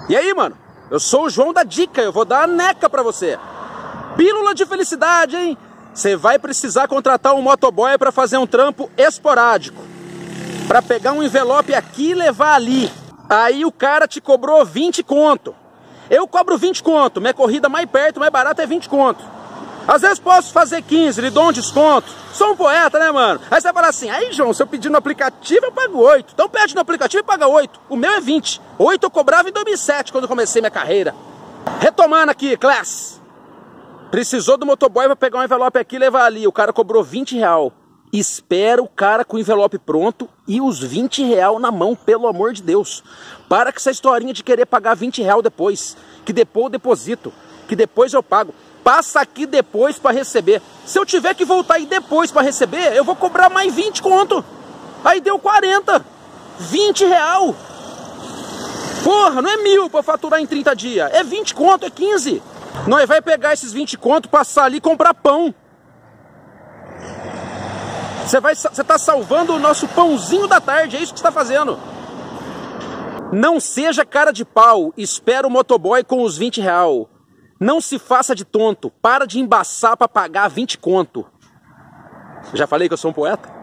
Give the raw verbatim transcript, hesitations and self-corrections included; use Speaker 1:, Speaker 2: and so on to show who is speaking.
Speaker 1: E aí, mano? Eu sou o João da Dica, eu vou dar a neca pra você. Pílula de felicidade, hein? Você vai precisar contratar um motoboy pra fazer um trampo esporádico. Pra pegar um envelope aqui e levar ali. Aí o cara te cobrou vinte conto. Eu cobro vinte conto, minha corrida mais perto, mais barata é vinte conto. Às vezes posso fazer quinze, lhe dou um desconto. Sou um poeta, né, mano? Aí você vai falar assim, aí, João, se eu pedir no aplicativo, eu pago oito. Então pede no aplicativo e paga oito. O meu é vinte. oito eu cobrava em dois mil e sete, quando eu comecei minha carreira. Retomando aqui, classe. Precisou do motoboy pra pegar um envelope aqui e levar ali. O cara cobrou vinte real. Espera o cara com o envelope pronto e os vinte real na mão, pelo amor de Deus. Para com essa historinha de querer pagar vinte real depois. Que depois eu deposito. Que depois eu pago. Passa aqui depois para receber. Se eu tiver que voltar aí depois para receber, eu vou cobrar mais vinte conto. Aí deu quarenta. vinte real. Porra, não é mil para faturar em trinta dias. É vinte conto, é quinze. Nós vai pegar esses vinte conto, passar ali e comprar pão. Você vai, você tá salvando o nosso pãozinho da tarde, é isso que você tá fazendo. Não seja cara de pau, espera o motoboy com os vinte real. Não se faça de tonto, para de embaçar para pagar vinte conto. Já falei que eu sou um poeta?